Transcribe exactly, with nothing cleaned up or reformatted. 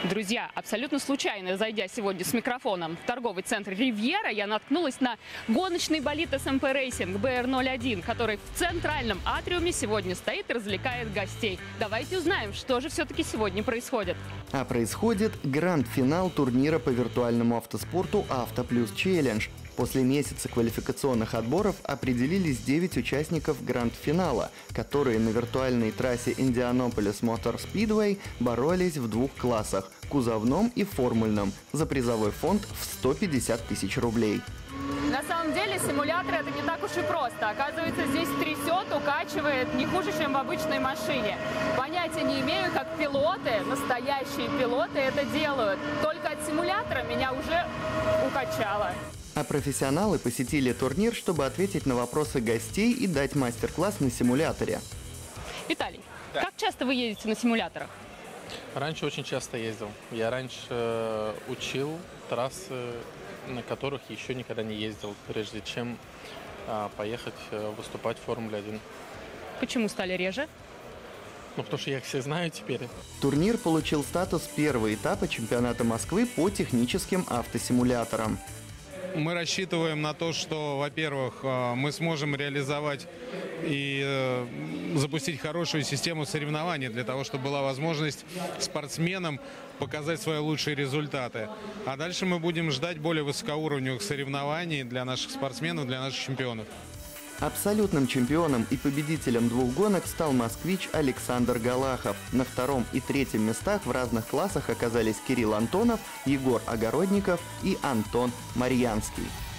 Друзья, абсолютно случайно, зайдя сегодня с микрофоном в торговый центр «Ривьера», я наткнулась на гоночный болид эс эм пэ Racing бэ эр ноль один, который в центральном атриуме сегодня стоит и развлекает гостей. Давайте узнаем, что же все-таки сегодня происходит. А происходит гранд-финал турнира по виртуальному автоспорту «Авто Плюс Челлендж». После месяца квалификационных отборов определились девять участников гранд-финала, которые на виртуальной трассе Индианаполис Мотор Спидвей боролись в двух классах – кузовном и формульном, за призовой фонд в сто пятьдесят тысяч рублей. На самом деле симулятор это не так уж и просто. Оказывается, здесь трясет, укачивает не хуже, чем в обычной машине. Понятия не имею, как пилоты, настоящие пилоты это делают. Только от симулятора меня уже укачало. А профессионалы посетили турнир, чтобы ответить на вопросы гостей и дать мастер-класс на симуляторе. Виталий, да. Как часто вы ездите на симуляторах? Раньше очень часто ездил. Я раньше э, учил трассы, на которых еще никогда не ездил, прежде чем э, поехать э, выступать в Формуле один. Почему стали реже? Ну, потому что я их все знаю теперь. Турнир получил статус первого этапа чемпионата Москвы по техническим автосимуляторам. Мы рассчитываем на то, что, во-первых, мы сможем реализовать и запустить хорошую систему соревнований для того, чтобы была возможность спортсменам показать свои лучшие результаты. А дальше мы будем ждать более высокоуровневых соревнований для наших спортсменов, для наших чемпионов. Абсолютным чемпионом и победителем двух гонок стал москвич Александр Галахов. На втором и третьем местах в разных классах оказались Кирилл Антонов, Егор Огородников и Антон Марьянский.